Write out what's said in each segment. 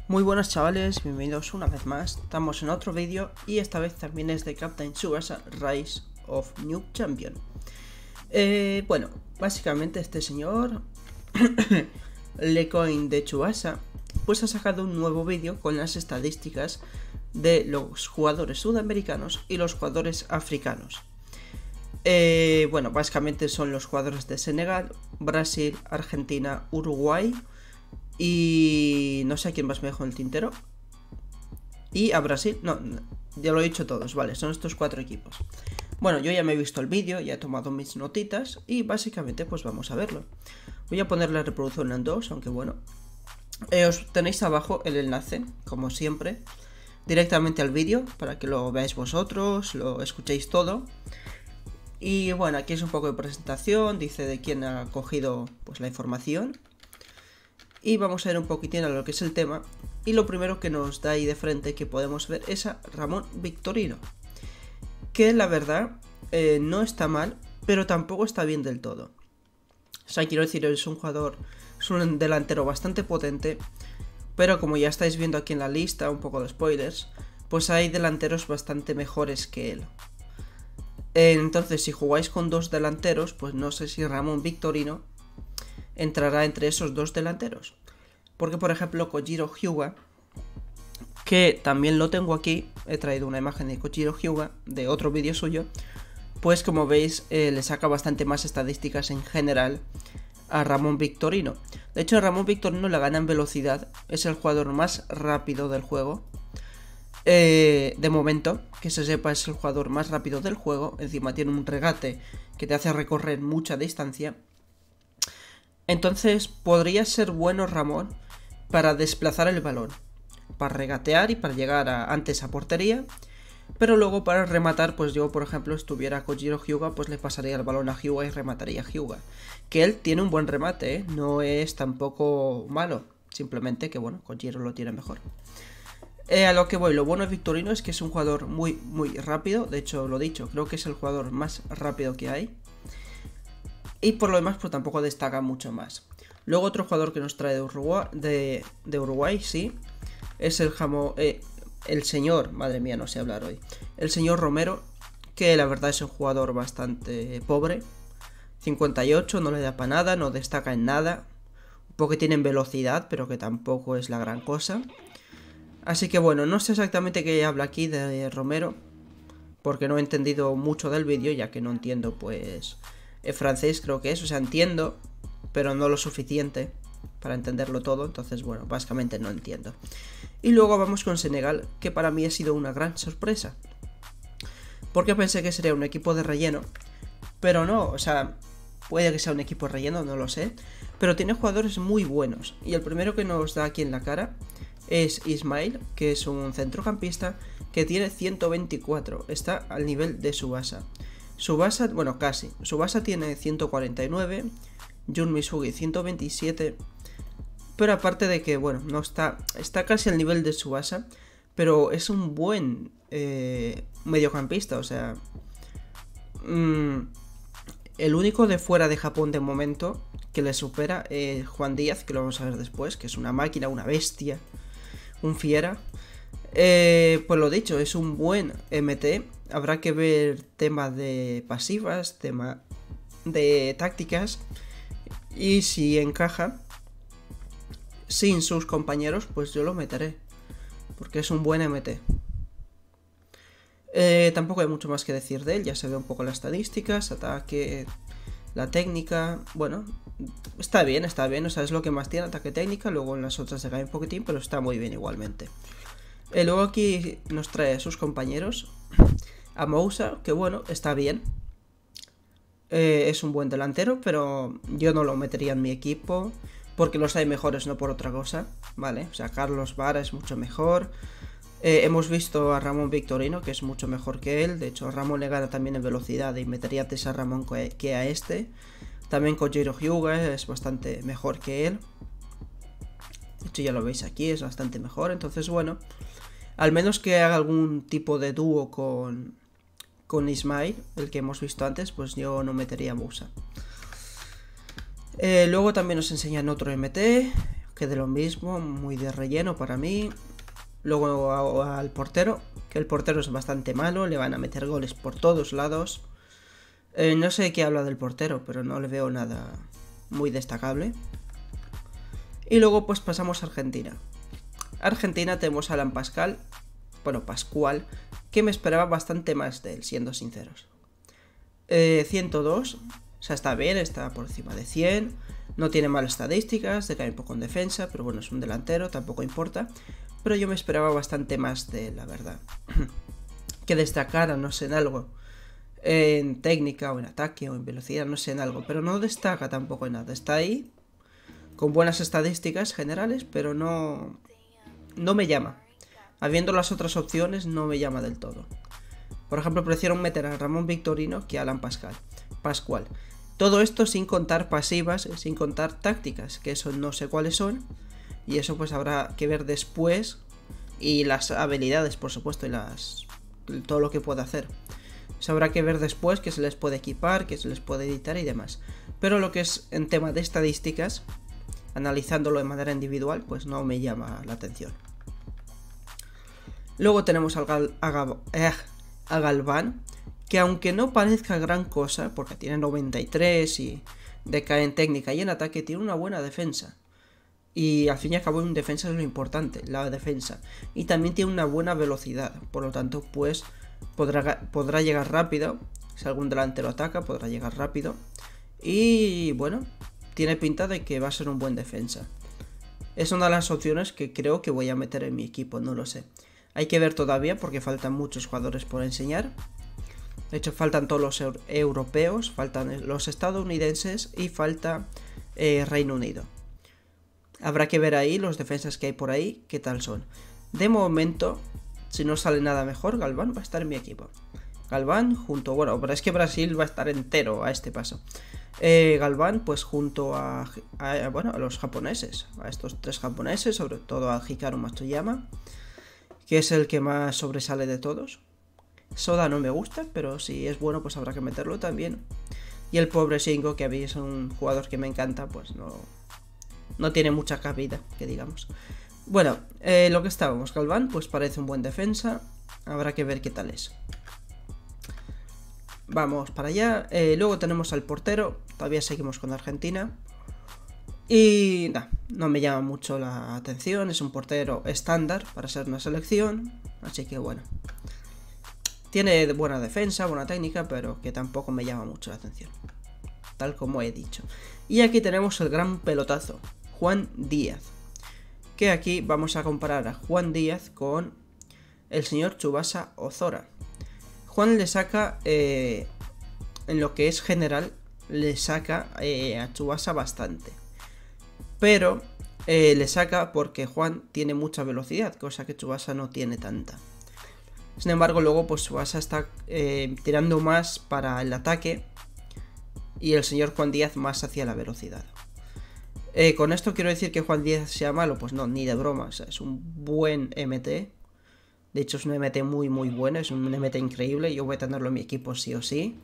Muy buenas chavales, bienvenidos una vez más. Estamos en otro vídeo y esta vez también es de Captain Tsubasa Rise of New Champion. Bueno, básicamente este señor, Lecoin de Tsubasa, pues ha sacado un nuevo vídeo con las estadísticas de los jugadores sudamericanos y los jugadores africanos. Bueno, básicamente son los jugadores de Senegal, Brasil, Argentina, Uruguay y no sé a quién más me dejó en el tintero. Y a Brasil, no, ya lo he dicho todos, vale, son estos 4 equipos. Bueno, yo ya me he visto el vídeo, ya he tomado mis notitas y básicamente pues vamos a verlo. Voy a poner la reproducción en 2, aunque bueno. Os tenéis abajo el enlace, como siempre, directamente al vídeo para que lo veáis vosotros, lo escuchéis todo. Y bueno, aquí es un poco de presentación, dice de quién ha cogido pues la información. Y vamos a ver un poquitín a lo que es el tema. Y lo primero que nos da ahí de frente que podemos ver es a Ramón Victorino, que la verdad no está mal, pero tampoco está bien del todo. O sea, quiero decir, es un jugador, es un delantero bastante potente, pero como ya estáis viendo aquí en la lista, un poco de spoilers, pues hay delanteros bastante mejores que él. Entonces, si jugáis con 2 delanteros, pues no sé si Ramón Victorino entrará entre esos 2 delanteros. Porque, por ejemplo, Kojiro Hyuga, que también lo tengo aquí, he traído una imagen de Kojiro Hyuga, de otro vídeo suyo, pues como veis, le saca bastante más estadísticas en general a Ramón Victorino. De hecho, Ramón Victorino le gana en velocidad, es el jugador más rápido del juego. De momento, que se sepa, es el jugador más rápido del juego. Encima tiene un regate que te hace recorrer mucha distancia. Entonces podría ser bueno Ramón para desplazar el balón, para regatear y para llegar antes a portería. Pero luego para rematar, pues yo por ejemplo estuviera Kojiro Hyuga, pues le pasaría el balón a Hyuga y remataría a Hyuga. Que él tiene un buen remate, no es tampoco malo, simplemente que bueno, Kojiro lo tiene mejor. A lo que voy, lo bueno de Victorino es que es un jugador muy rápido. De hecho, lo dicho, creo que es el jugador más rápido que hay. Y por lo demás, pues tampoco destaca mucho más. Luego otro jugador que nos trae de Uruguay, sí, es el señor, madre mía, no sé hablar hoy, el señor Romero, que la verdad es un jugador bastante pobre. 58, no le da para nada, no destaca en nada. Un poco que tiene velocidad, pero que tampoco es la gran cosa. Así que bueno, no sé exactamente qué habla aquí de Romero, porque no he entendido mucho del vídeo, ya que no entiendo pues francés, creo que es, o sea, entiendo, pero no lo suficiente para entenderlo todo, entonces bueno, básicamente no entiendo. Y luego vamos con Senegal, que para mí ha sido una gran sorpresa, porque pensé que sería un equipo de relleno, pero no, o sea, puede que sea un equipo de relleno, no lo sé, pero tiene jugadores muy buenos, y el primero que nos da aquí en la cara es Ismail, que es un centrocampista que tiene 124, está al nivel de Tsubasa. Tsubasa, bueno, casi. Tsubasa tiene 149, Jun Misugi 127, pero aparte de que, bueno, no está casi al nivel de Tsubasa, pero es un buen mediocampista, o sea, el único de fuera de Japón de momento que le supera es Juan Díaz, que lo vamos a ver después, que es una máquina, una bestia, un fiera. Pues lo dicho, es un buen MT. Habrá que ver tema de pasivas, tema de tácticas, y si encaja sin sus compañeros, pues yo lo meteré, porque es un buen MT. Tampoco hay mucho más que decir de él, ya se ve un poco las estadísticas, ataque, la técnica, bueno, está bien, o sea, es lo que más tiene, ataque, técnica. Luego en las otras se cae un poquitín, pero está muy bien igualmente. Luego aquí nos trae a sus compañeros, a Moussa, que bueno, está bien, es un buen delantero, pero yo no lo metería en mi equipo, porque los hay mejores, no por otra cosa, ¿vale? O sea, Carlos Vara es mucho mejor. Hemos visto a Ramón Victorino, que es mucho mejor que él. De hecho, Ramón le gana también en velocidad y metería antes a Ramón que a este. También Kojiro Hyuga es bastante mejor que él. De hecho, ya lo veis aquí, es bastante mejor. Entonces, bueno, al menos que haga algún tipo de dúo con Ismail, el que hemos visto antes, pues yo no metería a Moussa. Luego también nos enseñan otro MT, que de lo mismo, muy de relleno para mí. Luego al portero, que el portero es bastante malo, le van a meter goles por todos lados. No sé qué habla del portero, pero no le veo nada muy destacable. Y luego pues pasamos a Argentina. Argentina tenemos a Alan Pascual, que me esperaba bastante más de él, siendo sinceros. 102, o sea, está bien, está por encima de 100, no tiene malas estadísticas, decae un poco en defensa, pero bueno, es un delantero, tampoco importa. Pero yo me esperaba bastante más de él, la verdad. Que destacara, no sé, en algo. En técnica o en ataque o en velocidad, no sé, en algo. Pero no destaca tampoco en nada. Está ahí, con buenas estadísticas generales, pero no me llama. Habiendo las otras opciones, no me llama del todo. Por ejemplo, prefiero meter a Ramón Victorino que a Alan Pascual. Todo esto sin contar pasivas, sin contar tácticas, que eso no sé cuáles son. Y eso pues habrá que ver después. Y las habilidades, por supuesto, y todo lo que pueda hacer. Eso habrá que ver después, que se les puede equipar, que se les puede editar y demás. Pero lo que es en tema de estadísticas, analizándolo de manera individual, pues no me llama la atención. Luego tenemos a Galván, que aunque no parezca gran cosa, porque tiene 93 y decae en técnica y en ataque, tiene una buena defensa. Y al fin y al cabo en defensa es lo importante, la defensa. Y también tiene una buena velocidad, por lo tanto pues podrá llegar rápido. Si algún delantero ataca, podrá llegar rápido. Y bueno, tiene pinta de que va a ser un buen defensa. Es una de las opciones que creo que voy a meter en mi equipo, no lo sé. Hay que ver todavía porque faltan muchos jugadores por enseñar. De hecho faltan todos los europeos, faltan los estadounidenses y falta Reino Unido. Habrá que ver ahí los defensas que hay por ahí, qué tal son. De momento, si no sale nada mejor, Galván va a estar en mi equipo. Galván junto, bueno, pero es que Brasil va a estar entero a este paso. Galván pues junto a los japoneses, a estos tres japoneses, sobre todo a Hikaru Matsuyama, que es el que más sobresale de todos. Soda no me gusta, pero si es bueno pues habrá que meterlo también. Y el pobre Shingo, que a mí es un jugador que me encanta, pues no tiene mucha cabida, que digamos. Bueno, lo que estábamos, Galván, pues parece un buen defensa. Habrá que ver qué tal es. Vamos para allá. Luego tenemos al portero. Todavía seguimos con Argentina. Y no me llama mucho la atención. Es un portero estándar para ser una selección. Así que bueno. Tiene buena defensa, buena técnica, pero que tampoco me llama mucho la atención. Tal como he dicho. Y aquí tenemos el gran pelotazo. Juan Díaz. Que aquí vamos a comparar a Juan Díaz con el señor Tsubasa Ozora. Juan le saca, en lo que es general, le saca a Tsubasa bastante. Pero le saca porque Juan tiene mucha velocidad, cosa que Tsubasa no tiene tanta. Sin embargo, luego pues Tsubasa está tirando más para el ataque y el señor Juan Díaz más hacia la velocidad. Con esto quiero decir que Juan Díaz sea malo, pues no, ni de broma, o sea, es un buen MT. De hecho es un MT muy muy bueno, es un MT increíble, yo voy a tenerlo en mi equipo sí o sí.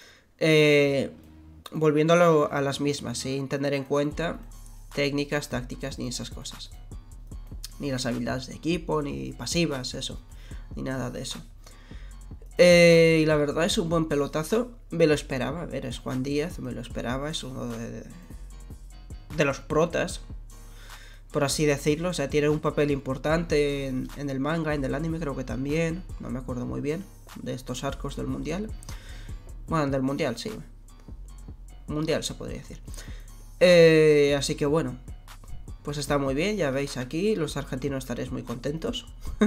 Volviéndolo a las mismas, sin tener en cuenta técnicas, tácticas, ni esas cosas. Ni las habilidades de equipo, ni pasivas, eso, ni nada de eso. Y la verdad es un buen pelotazo, me lo esperaba, a ver, es Juan Díaz, me lo esperaba, es uno de los protas, por así decirlo, o sea, tiene un papel importante en el manga, en el anime creo que también, no me acuerdo muy bien, de estos arcos del mundial. Bueno, del mundial, sí. Mundial se podría decir. Así que bueno, pues está muy bien, ya veis aquí, los argentinos estaréis muy contentos.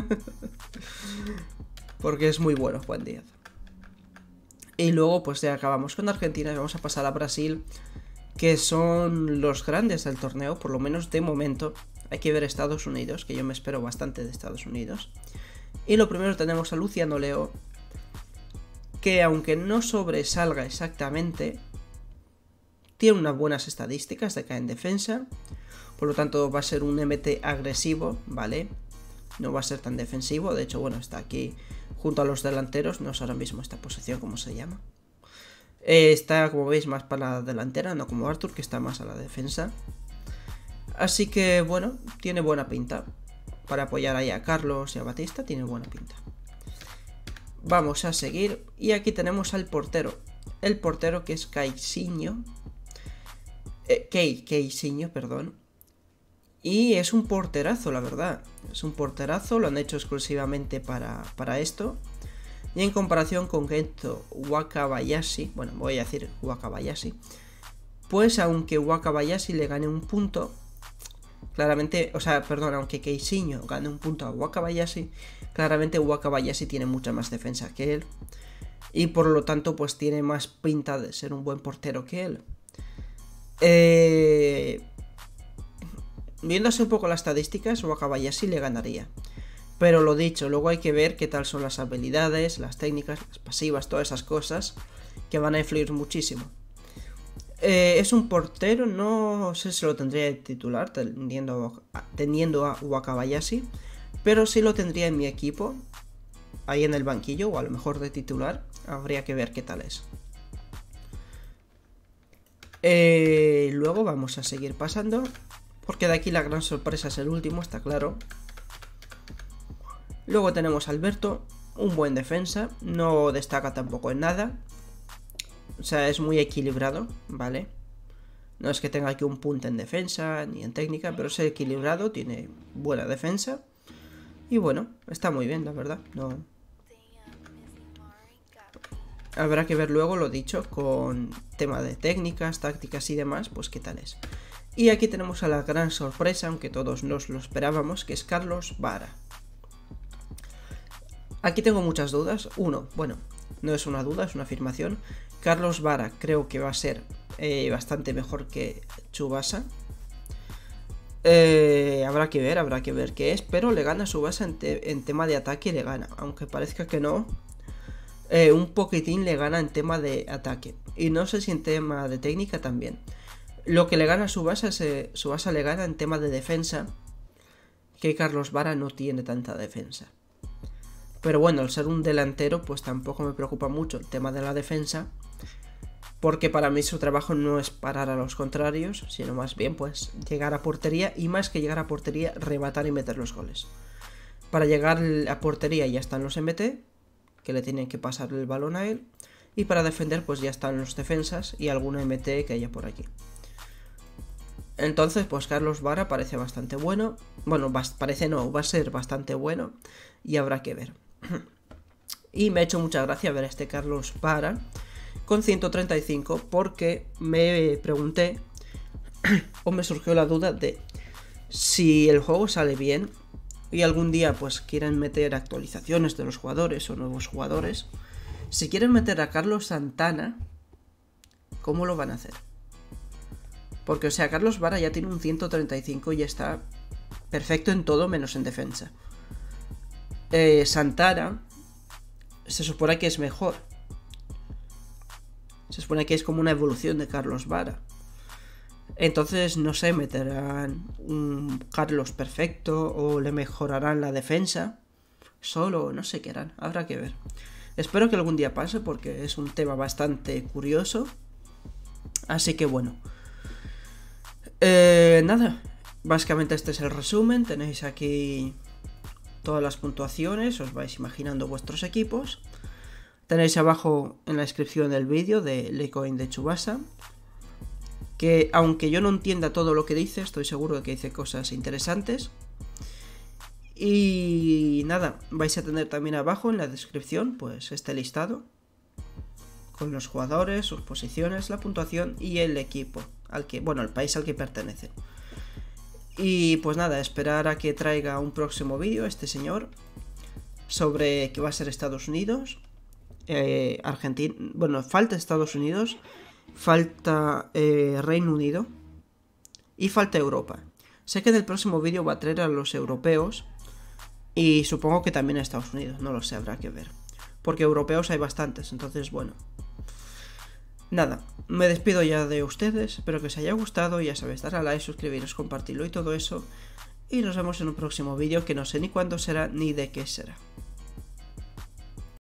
Porque es muy bueno Juan Díaz. Y luego pues ya acabamos con Argentina y vamos a pasar a Brasil, que son los grandes del torneo, por lo menos de momento. Hay que ver Estados Unidos, que yo me espero bastante de Estados Unidos. Y lo primero tenemos a Luciano Leo, que aunque no sobresalga exactamente, tiene unas buenas estadísticas de caer en defensa. Por lo tanto va a ser un MT agresivo, ¿vale? No va a ser tan defensivo, de hecho, bueno, está aquí junto a los delanteros, no sé ahora mismo esta posición cómo se llama. Está, como veis, más para la delantera, no como Arthur, que está más a la defensa. Así que bueno, tiene buena pinta. Para apoyar ahí a Carlos y a Batista, tiene buena pinta. Vamos a seguir. Y aquí tenemos al portero. El portero que es Caixinho. Caixinho, perdón. Y es un porterazo, la verdad. Es un porterazo, lo han hecho exclusivamente para esto. Y en comparación con Gento Wakabayashi, bueno, voy a decir Wakabayashi, pues aunque Wakabayashi le gane un punto, claramente, o sea, perdón, aunque Caixinho gane un punto a Wakabayashi, claramente Wakabayashi tiene mucha más defensa que él. Y por lo tanto, pues tiene más pinta de ser un buen portero que él. Viéndose un poco las estadísticas, Wakabayashi le ganaría. Pero lo dicho, luego hay que ver qué tal son las habilidades, las técnicas, las pasivas, todas esas cosas que van a influir muchísimo. Es un portero, no sé si lo tendría de titular, teniendo a Wakabayashi, pero sí lo tendría en mi equipo, ahí en el banquillo, o a lo mejor de titular. Habría que ver qué tal es. Luego vamos a seguir pasando, porque de aquí la gran sorpresa es el último, está claro. Luego tenemos a Alberto, un buen defensa, no destaca tampoco en nada. O sea, es muy equilibrado, ¿vale? No es que tenga aquí un punto en defensa ni en técnica, pero es equilibrado, tiene buena defensa. Y bueno, está muy bien, la verdad. No. Habrá que ver luego, lo dicho, con tema de técnicas, tácticas y demás, pues qué tal es. Y aquí tenemos a la gran sorpresa, aunque todos nos lo esperábamos, que es Carlos Vara. Aquí tengo muchas dudas. Uno, bueno, no es una duda, es una afirmación. Carlos Vara creo que va a ser bastante mejor que Tsubasa. Habrá que ver qué es, pero le gana a Tsubasa en tema de ataque, le gana. Aunque parezca que no, un poquitín le gana en tema de ataque. Y no sé si en tema de técnica también. Lo que le gana a Tsubasa le gana en tema de defensa, que Carlos Vara no tiene tanta defensa. Pero bueno, al ser un delantero, pues tampoco me preocupa mucho el tema de la defensa, porque para mí su trabajo no es parar a los contrarios, sino más bien pues llegar a portería, y más que llegar a portería, rematar y meter los goles. Para llegar a portería ya están los MT, que le tienen que pasar el balón a él, y para defender pues ya están los defensas y algún MT que haya por aquí. Entonces pues Carlos Vara parece bastante bueno, bueno, parece no, va a ser bastante bueno, y habrá que ver. Y me ha hecho mucha gracia ver a este Carlos Vara con 135, porque me pregunté o me surgió la duda de si el juego sale bien y algún día pues quieren meter actualizaciones de los jugadores o nuevos jugadores, si quieren meter a Carlos Santana, ¿cómo lo van a hacer? Porque o sea, Carlos Vara ya tiene un 135 y está perfecto en todo menos en defensa. Santana se supone que es mejor. Se supone que es como una evolución de Carlos Vara. Entonces, no sé, meterán un Carlos perfecto o le mejorarán la defensa. Solo, no sé qué harán, habrá que ver. Espero que algún día pase porque es un tema bastante curioso. Así que bueno. Nada, básicamente este es el resumen. Tenéis aquí todas las puntuaciones, os vais imaginando vuestros equipos. Tenéis abajo en la descripción del vídeo de Lecoin de Tsubasa, que aunque yo no entienda todo lo que dice, estoy seguro de que dice cosas interesantes. Y nada, vais a tener también abajo en la descripción pues este listado con los jugadores, sus posiciones, la puntuación y el equipo al que, bueno, el país al que pertenece. Y pues nada, esperar a que traiga un próximo vídeo este señor sobre que va a ser Estados Unidos, Argentina, bueno, falta Estados Unidos, falta Reino Unido y falta Europa. Sé que en el próximo vídeo va a traer a los europeos y supongo que también a Estados Unidos, no lo sé, habrá que ver. Porque europeos hay bastantes, entonces bueno. Nada, me despido ya de ustedes, espero que os haya gustado, ya sabéis, dar a like, suscribiros, compartirlo y todo eso. Y nos vemos en un próximo vídeo que no sé ni cuándo será ni de qué será.